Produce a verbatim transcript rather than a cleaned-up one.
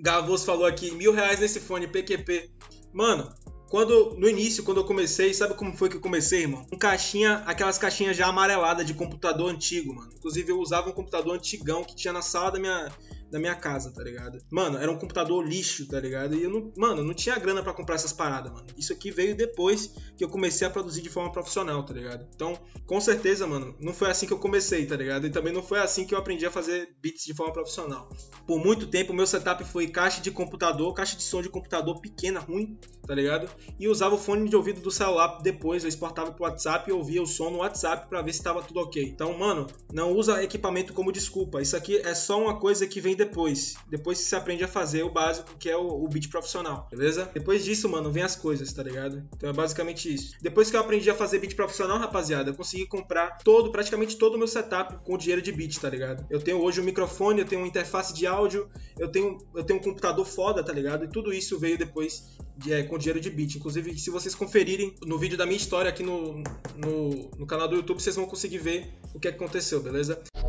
Gavos falou aqui, mil reais nesse fone, P Q P. Mano, quando, no início, quando eu comecei, sabe como foi que eu comecei, irmão? Com caixinha, aquelas caixinhas já amareladas de computador antigo, mano. Inclusive, eu usava um computador antigão que tinha na sala da minha, da minha casa, tá ligado? Mano, era um computador lixo, tá ligado? E eu não, mano, eu não tinha grana pra comprar essas paradas, mano. Isso aqui veio depois que eu comecei a produzir de forma profissional, tá ligado? Então, com certeza, mano, não foi assim que eu comecei, tá ligado? E também não foi assim que eu aprendi a fazer beats de forma profissional. Por muito tempo, o meu setup foi caixa de computador, caixa de som de computador pequena, ruim, tá ligado? E usava o fone de ouvido do celular depois, eu exportava pro WhatsApp e ouvia o som no WhatsApp pra ver se tava tudo ok. Então, mano, não usa equipamento como desculpa. Isso aqui é só uma coisa que vem depois. Depois que você aprende a fazer o básico, que é o, o beat profissional, beleza? Depois disso, mano, vem as coisas, tá ligado? Então é basicamente isso. Depois que eu aprendi a fazer beat profissional, rapaziada, eu consegui comprar todo, praticamente todo o meu setup com dinheiro de beat, tá ligado? Eu tenho hoje um microfone, eu tenho uma interface de áudio, eu tenho, eu tenho um computador foda, tá ligado? E tudo isso veio depois de, é, com dinheiro de beat. Inclusive, se vocês conferirem no vídeo da minha história aqui no, no, no canal do YouTube, vocês vão conseguir ver o que aconteceu, beleza?